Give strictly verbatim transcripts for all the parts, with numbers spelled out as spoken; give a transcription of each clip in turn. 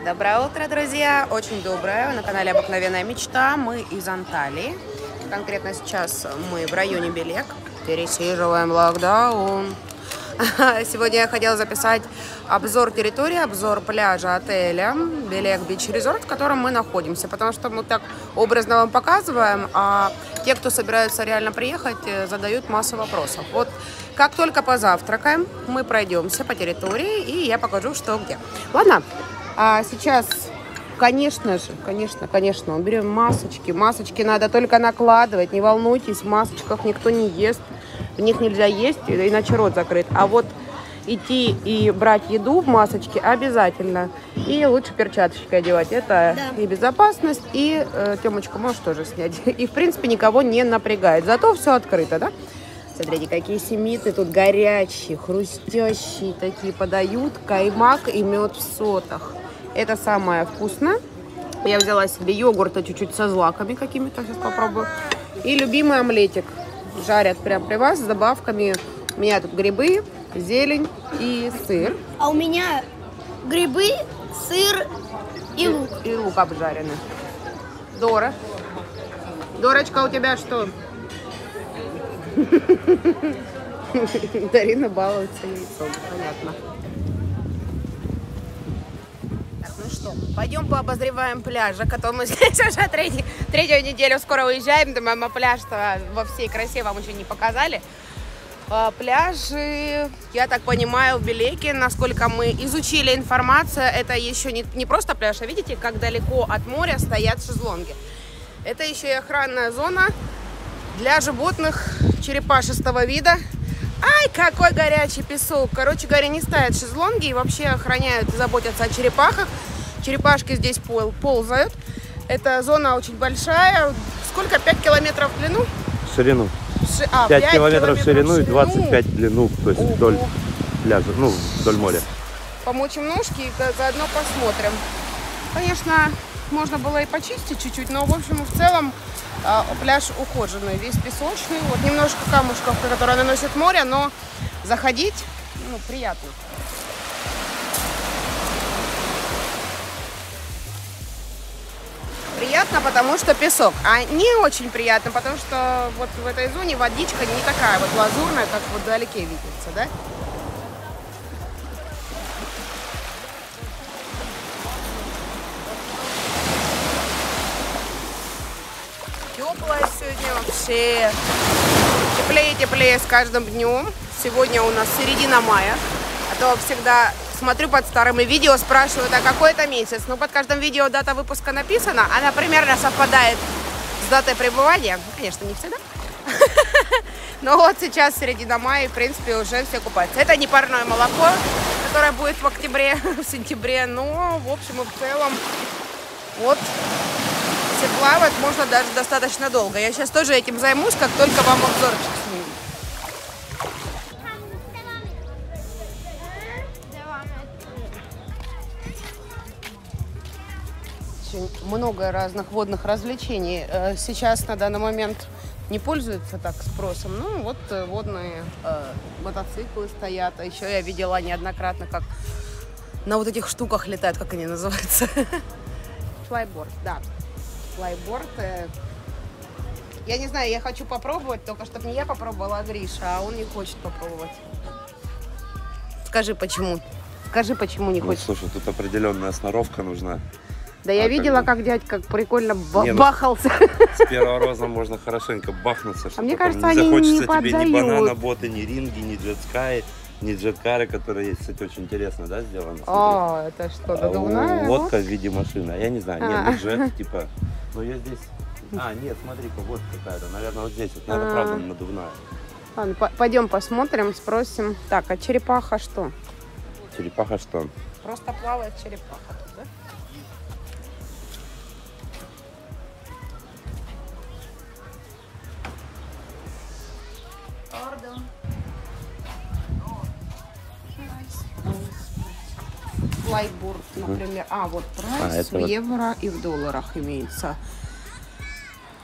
Доброе утро, друзья! Очень доброе. Вы на канале Обыкновенная мечта. Мы из Анталии. Конкретно сейчас мы в районе Белек. Пересиживаем локдаун. Сегодня я хотела записать обзор территории, обзор пляжа отеля Белек Бич Резорт, в котором мы находимся. Потому что мы так образно вам показываем, а те, кто собираются реально приехать, задают массу вопросов. Вот как только позавтракаем, мы пройдемся по территории, и я покажу, что где. Ладно, а сейчас, конечно же, конечно, конечно, берем масочки. Масочки надо только накладывать, не волнуйтесь, в масочках никто не ест. В них нельзя есть, иначе рот закрыт. А вот идти и брать еду в масочке обязательно. И лучше перчаточки одевать. Это да. И безопасность, и э, Тёмочку можешь тоже снять. И, в принципе, никого не напрягает. Зато все открыто, да? Смотрите, какие семиты тут горячие, хрустящие такие подают. Каймак и мед в сотах. Это самое вкусное. Я взяла себе йогурта чуть-чуть со злаками какими-то. Сейчас попробую. И любимый омлетик. Жарят прямо при вас с добавками. У меня тут грибы, зелень и сыр. А у меня грибы, сыр и, и лук. И лук обжаренный. Дора. Дорочка, у тебя что? Дарина балуется яйцом. Понятно. Так, ну что, пойдем пообозреваем пляж, о котором мы здесь уже третий, третью неделю скоро уезжаем. Думаю, пляж-то во всей красе вам еще не показали. Пляжи, я так понимаю, в Белеке, насколько мы изучили информацию, это еще не, не просто пляж, а видите, как далеко от моря стоят шезлонги. Это еще и охранная зона для животных черепашистого вида. Ай, какой горячий песок! Короче говоря, не ставят шезлонги и вообще охраняют, заботятся о черепахах. Черепашки здесь пол, ползают. Эта зона очень большая. Сколько? пять километров в длину? В ширину. Ши... А, пять километров в ширину и ширину. двадцать пять в длину, то есть Ого. Вдоль пляжа, ну, вдоль моря. Помочим ножки и заодно посмотрим. Конечно, можно было и почистить чуть-чуть, но, в общем, в целом пляж ухоженный, весь песочный. Вот немножко камушков, которые наносят море, но заходить, ну, приятно. Приятно, потому что песок, а не очень приятно, потому что вот в этой зоне водичка не такая вот лазурная, как вот вдалеке видится, да? Теплая сегодня вообще, теплее и теплее с каждым днем. Сегодня у нас середина мая, а то всегда смотрю под старыми видео, спрашивают, а какой это месяц. Ну, под каждым видео дата выпуска написана, она примерно совпадает с датой пребывания. Конечно, не всегда. Но вот сейчас середина мая, в принципе, уже все купаются. Это не парное молоко, которое будет в октябре, в сентябре. Но, в общем и в целом, вот, плавать можно даже достаточно долго. Я сейчас тоже этим займусь, как только вам обзорчик сниму. Очень много разных водных развлечений. Сейчас на данный момент не пользуются так спросом. Ну, вот водные э, мотоциклы стоят. А еще я видела неоднократно, как на вот этих штуках летают, как они называются. Флайборд, да. Флайборд. Я не знаю, я хочу попробовать, только чтобы не я попробовала, а Гриша, а он не хочет попробовать. Скажи, почему? Скажи, почему не ну, хочет? Слушай, тут определенная сноровка нужна. Да я а видела, как, как дядька прикольно не, бахался. Ну, с первого раза можно хорошенько бахнуться, что а мне кажется, не они захочется не тебе ни банана-боты, ни ринги, ни джетскай, ни джеткары, которые есть, кстати, очень интересно, да, сделано. О, это что, надувная? Лодка в виде машины, я не знаю, а. нет, джет, типа, но я здесь... А, нет, смотри-ка, вот какая-то, наверное, вот здесь, вот, наверное, а. правда надувная. Ладно, по пойдем посмотрим, спросим. Так, а черепаха что? Черепаха что? Просто плавает черепаха, да? Флайборд, например. А, вот прайс а, в евро вот... и в долларах имеется.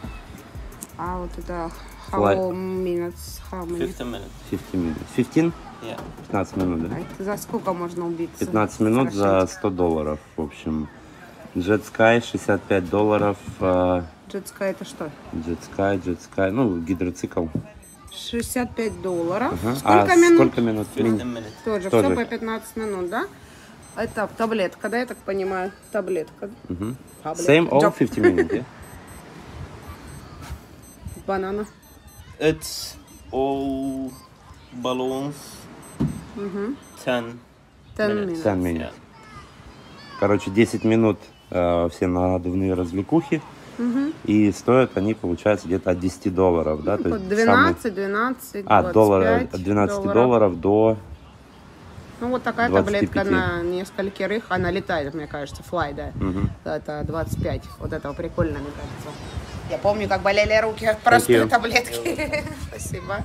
А вот это how Fly. minutes? How many? fifteen minutes. fifteen minutes. fifteen? Yeah. пятнадцать минут, да? А это за сколько можно убиться? пятнадцать минут за сто долларов, в общем. Jet-Sky шестьдесят пять долларов. э, Jet-Sky это что? Jet-Sky, Jet-Sky, ну, гидроцикл. шестьдесят пять долларов. Ага. Сколько а минут? сколько минут? fifteen minutes. Тоже, Тоже. все по пятнадцать минут, да? Это таблетка, да, я так понимаю? Таблетка. Мгм. Таблетка. Same all Джоб. fifty minutes, yeah? Банана. It's all balloons. ten ten minutes. minutes. ten minutes. Yeah. Короче, десять минут э, все надувные развлекухи. И стоят они, получается, где-то от десяти долларов, да? То есть самый- двенадцать, двенадцать, А, двадцать доллара, пять от двенадцати долларов до... Ну, вот такая двадцати таблетка пяти. на нескольких, она летает, мне кажется, флай, да. Это двадцать пять. Вот этого прикольно, мне кажется. Я помню, как болели руки от простой you. таблетки. Спасибо.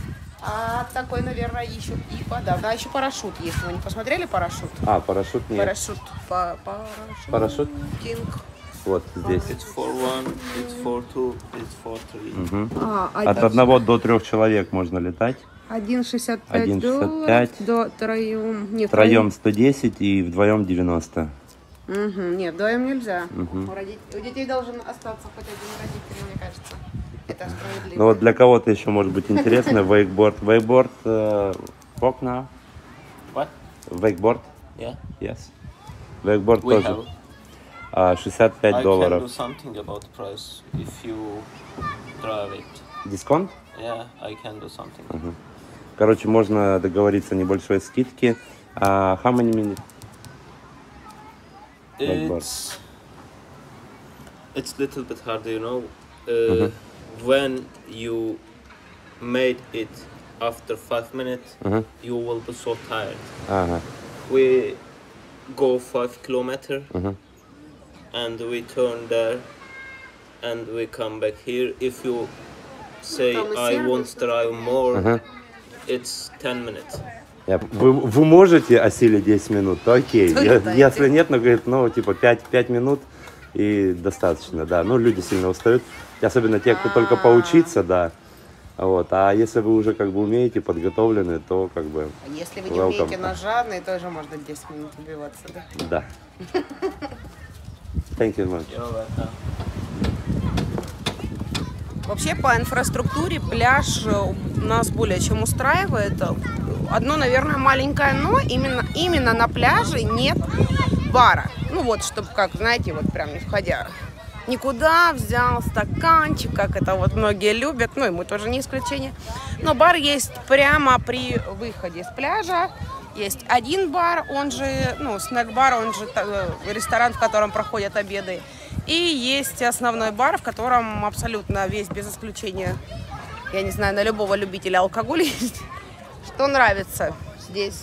А такой, наверное, еще и да, да, еще парашют есть. Вы не посмотрели парашют? А, парашют нет. Парашют. Па- парашют. Парашют? Кинг. Вот здесь. It's for one, it's for two, it's for three. Мгм. А, От одного до трех человек можно летать. один шестьдесят пять один шестьдесят долларов пять. до троем. Нет, Втроем сто десять и вдвоем девяносто. Мгм. Нет, вдвоем нельзя. У, родит- у детей должен остаться хоть один родитель, мне кажется. Это справедливо. Ну вот для кого-то еще может быть интересно. Вейкборд. Вейкборд. Walk now. What? Вейкборд. Yeah. Yes. Вейкборд We тоже. have. А, шестьдесят пять I can do долларов. something about the price if you drive it. Дисконт? Yeah, I can do something. Короче, можно договориться о небольшой скидке. А, how many minutes? Wakeboard. It's it's little bit harder, you know. Uh, When you made it after five minutes, Mhm. you will be so tired. Ага. We go five kilometer, Mhm. and we turn there, and we come back here. If you say Там и I сервис, want to drive more, Ага. it's ten minutes. Я- Вы, вы можете осилить десять минут, то окей. То Я- летайте. если нет, ну, говорит, ну, типа пять, пять минут и достаточно, да. Ну, люди сильно устают. Особенно те, кто только поучиться, да. Вот. А если вы уже как бы умеете, подготовлены, то как бы, А если вы не welcome. умеете на жадный, тоже можно десять минут убиваться, да? да. Thank you, man. You're welcome. Вообще по инфраструктуре пляж э, нас более чем устраивает. Одно, наверное, маленькое но, именно, именно на пляже нет бара. Ну вот, чтобы, как, знаете, вот прям не входя никуда, взял стаканчик, как это вот многие любят, ну и мы тоже не исключение. Но бар есть прямо при выходе с пляжа. Есть один бар, он же, ну, снэк-бар, он же э, ресторан, в котором проходят обеды. И есть основной бар, в котором абсолютно весь, без исключения, я не знаю, на любого любителя алкоголя есть. Что нравится здесь?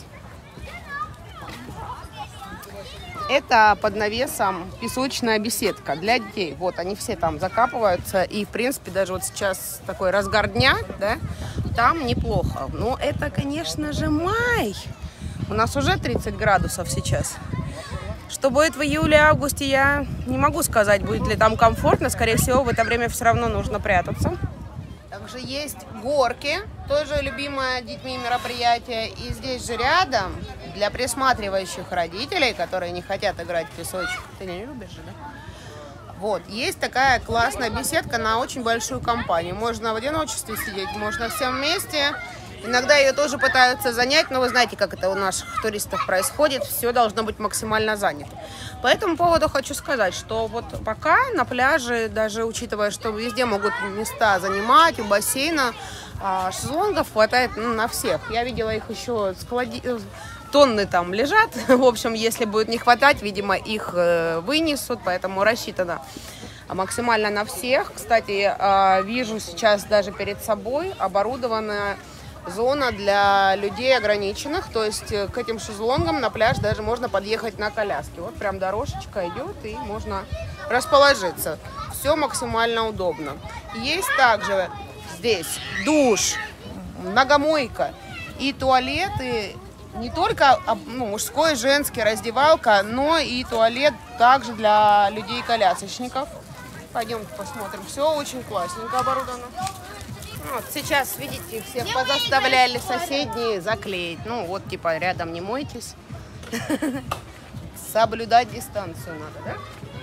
Это под навесом песочная беседка для детей. Вот, они все там закапываются. И, в принципе, даже вот сейчас такой разгар дня, да, там неплохо. Но это, конечно же, май. У нас уже тридцать градусов сейчас. Что будет в июле-августе, я не могу сказать, будет ли там комфортно. Скорее всего, в это время все равно нужно прятаться. Также есть горки, тоже любимое детьми мероприятие. И здесь же рядом, для присматривающих родителей, которые не хотят играть в песочек. Ты не любишь же, да? Вот, есть такая классная беседка на очень большую компанию. Можно в одиночестве сидеть, можно всем вместе. Иногда ее тоже пытаются занять, но вы знаете, как это у наших туристов происходит. Все должно быть максимально занято. По этому поводу хочу сказать, что вот пока на пляже, даже учитывая, что везде могут места занимать, у бассейна, шезлонгов хватает, ну, на всех. Я видела их еще склади... тонны там лежат. В общем, если будет не хватать, видимо, их вынесут, поэтому рассчитано максимально на всех. Кстати, вижу сейчас даже перед собой оборудованная зона для людей ограниченных, то есть к этим шезлонгам на пляж даже можно подъехать на коляске. Вот прям дорожечка идет и можно расположиться. Все максимально удобно. Есть также здесь душ, многомойка и туалеты, не только, ну, мужской, женский, раздевалка, но и туалет также для людей-колясочников. Пойдемте посмотрим. Все очень классненько оборудовано. Вот сейчас, видите, всех позаставляли соседние заклеить. Ну, вот, типа, рядом не мойтесь. Соблюдать дистанцию надо, да?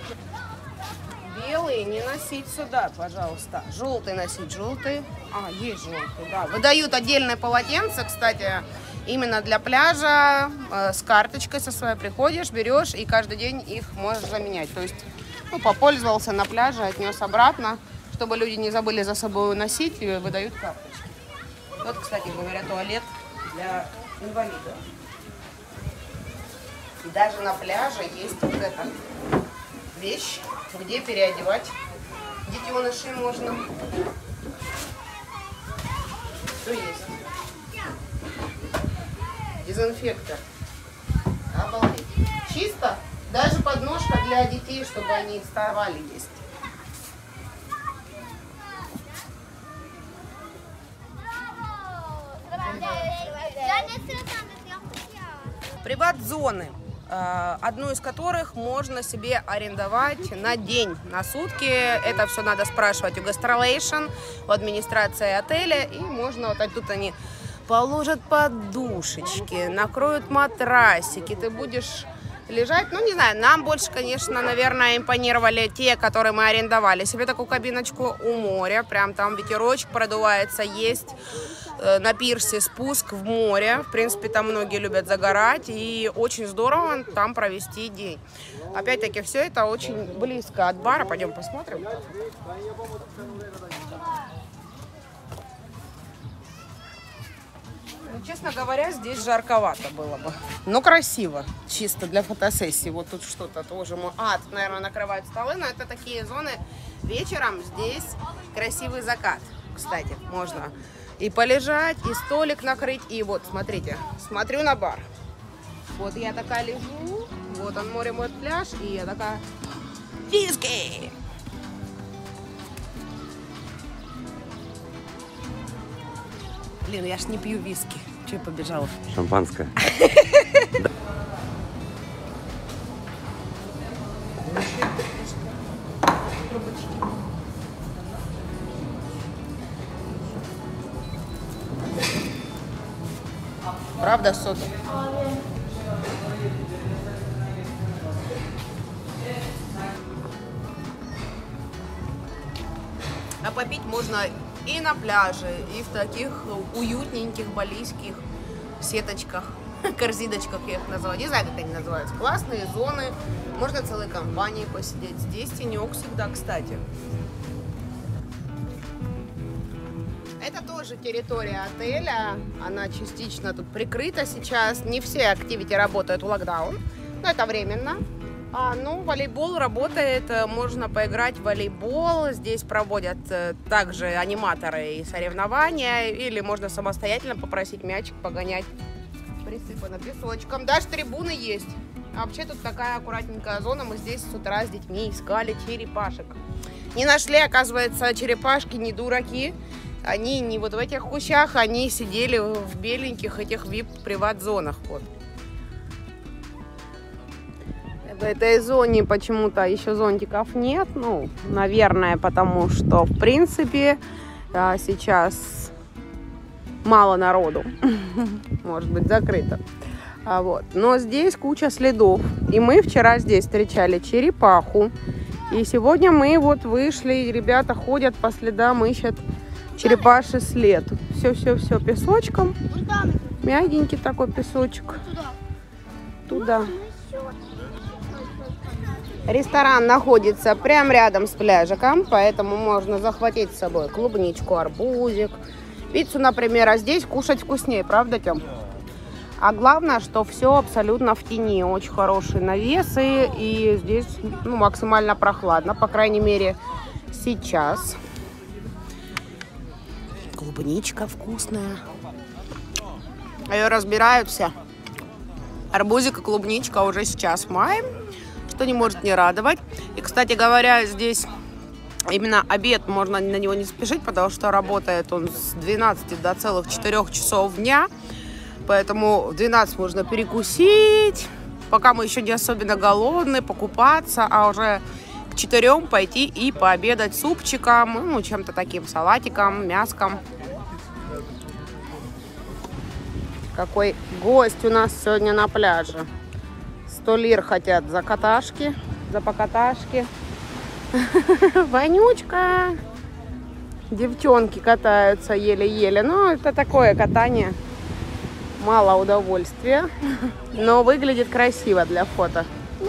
Белые не носить сюда, пожалуйста. Желтый носить, желтый. А, есть желтый, да. Выдают отдельное полотенце, кстати, именно для пляжа. Э, с карточкой со своей приходишь, берешь и каждый день их можешь заменять. То есть, ну, попользовался на пляже, отнес обратно, чтобы люди не забыли за собой уносить, и выдают карточки. Вот, кстати говоря, туалет для инвалидов. И даже на пляже есть вот эта вещь, где переодевать детенышей можно. Все есть. Дезинфектор. Обалдеть. Чисто. Даже подножка для детей, чтобы они вставали, есть. Приват-зоны, одну из которых можно себе арендовать на день, на сутки. Это все надо спрашивать у Gastrolation, у администрации отеля. И можно вот тут они положат подушечки, накроют матрасики. Ты будешь лежать, ну не знаю, нам больше, конечно, наверное, импонировали те, которые мы арендовали себе такую кабиночку у моря. Прям там ветерочек продувается, есть на пирсе спуск в море. В принципе, там многие любят загорать, и очень здорово там провести день. Опять-таки, все это очень близко от бара. Пойдем посмотрим. Ну, честно говоря, здесь жарковато было бы. Но красиво, чисто для фотосессии. Вот тут что-то тоже. А, тут, наверное, накрывают столы, но это такие зоны. Вечером здесь красивый закат, кстати, можно и полежать, и столик накрыть. И вот, смотрите, смотрю на бар. Вот я такая лежу, вот он, море, мой пляж, и я такая: виски! Блин, я ж не пью виски. Че я побежала? Шампанское. Правда, сода? А попить можно и на пляже, и в таких уютненьких балийских сеточках, корзиночках я их называю. Не знаю, как они называются. Классные зоны. Можно целой компанией посидеть. Здесь тенек всегда, кстати. Это тоже территория отеля. Она частично тут прикрыта сейчас. Не все активити работают в локдаун, но это временно. А, ну, волейбол работает, можно поиграть в волейбол. Здесь проводят также аниматоры и соревнования. Или можно самостоятельно попросить мячик погонять. Присыпано песочком. Даже трибуны есть. А вообще тут такая аккуратненькая зона. Мы здесь с утра с детьми искали черепашек. Не нашли, оказывается, черепашки не дураки. Они не вот в этих кущах, они сидели в беленьких этих вип-приват-зонах. Вот. В этой зоне почему-то еще зонтиков нет. Ну, наверное, потому что, в принципе, сейчас мало народу. Может быть, закрыто. А вот. Но здесь куча следов. И мы вчера здесь встречали черепаху. И сегодня мы вот вышли, и ребята ходят по следам, ищут черепаший след. Все-все-все песочком. Мягенький такой песочек. Туда. Ресторан находится прямо рядом с пляжиком, поэтому можно захватить с собой клубничку, арбузик, пиццу, например. А здесь кушать вкуснее, правда, Тём? А главное, что все абсолютно в тени. Очень хорошие навесы, и здесь ну, максимально прохладно, по крайней мере, сейчас. Клубничка вкусная. Ее разбирают все. Арбузик и клубничка уже сейчас в мае, что не может не радовать. И, кстати говоря, здесь именно обед, можно на него не спешить, потому что работает он с двенадцати до целых четырёх часов дня. Поэтому в двенадцать можно перекусить, пока мы еще не особенно голодны, покупаться, а уже к четырем пойти и пообедать супчиком, ну, чем-то таким, салатиком, мяском. Какой гость у нас сегодня на пляже. Сто лир хотят за каташки, за покаташки. Вонючка. Девчонки катаются еле-еле. Ну, это такое катание. Мало удовольствия. Но выглядит красиво для фото.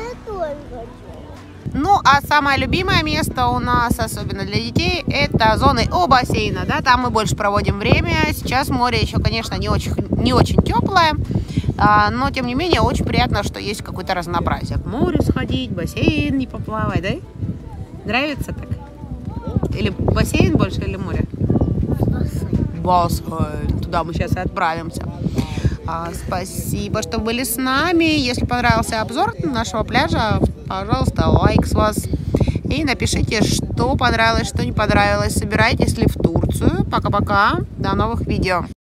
Ну, а самое любимое место у нас, особенно для детей, это зоны у бассейна, да, там мы больше проводим время. Сейчас море еще, конечно, не очень, не очень теплое, а, но, тем не менее, очень приятно, что есть какое-то разнообразие. К морю сходить, бассейн не поплавать, да? Нравится так? Или бассейн больше, или море? Бассейн. Бассейн. Туда мы сейчас и отправимся. А, спасибо, что были с нами. Если понравился обзор нашего пляжа, пожалуйста, лайк с вас. И напишите, что понравилось, что не понравилось. Собирайтесь ли в Турцию. Пока-пока. До новых видео.